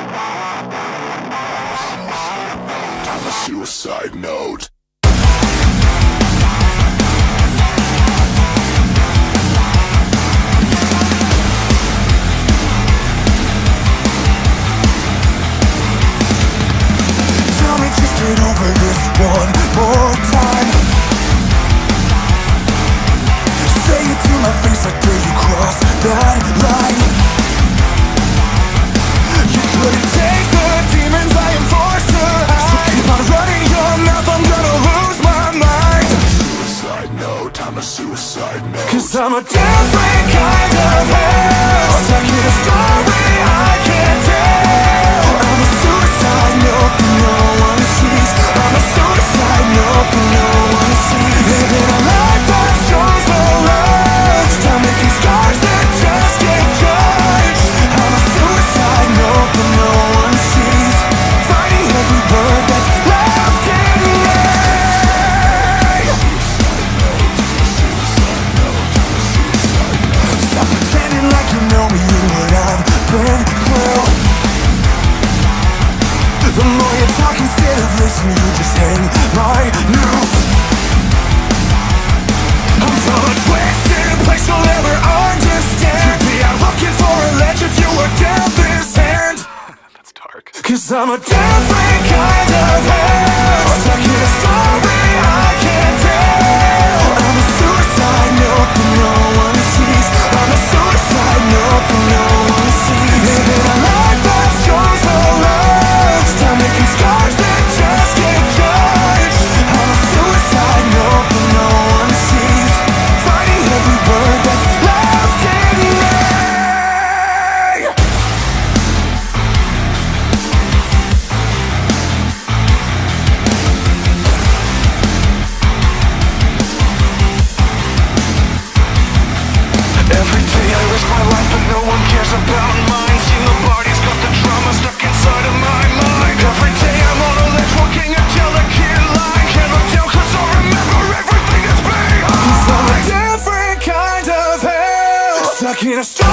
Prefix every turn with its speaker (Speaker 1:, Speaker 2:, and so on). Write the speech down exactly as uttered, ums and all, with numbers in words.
Speaker 1: I'm a suicide note.
Speaker 2: Tell me just get over this one more time. Say it to my face like where you cross that line. You couldn't take the demons I am forced to hide. So keep on running your mouth, I'm gonna lose my mind.
Speaker 1: Suicide note, I'm a suicide note.
Speaker 2: Cause I'm a different kind of hell, stuck in a story I can't tell. I'm a suicide note that no one sees. I'm a suicide note that no one sees. Living a life that shows no love, still making scars that just get judged. I'm a suicide note that no one sees, fighting every word that's left in me. Stop pretending like you know me and what I've been through. The more you talk instead of listen, you just hang my noose. I'm from a twisted place you'll never understand. You'd be out looking for a ledge if you were dealt this hand.
Speaker 1: That's dark.
Speaker 2: Cause I'm a different kind of hell, stuck in a story I can't tell. I'm a suicide note that no one sees. I'm a suicide note that no one sees. Living a life that shows no love, still making scars that just get judged. I'm a suicide note that no one sees, fighting every word that's left in me.
Speaker 3: Every day I risk my life but no one cares about mine. Seen the bodies, got the drama stuck inside of my mind. Every day I'm on a ledge walking a delicate line. Can't look down cause I remember everything that's behind.
Speaker 2: Cause I'm a different kind of hell, stuck in a story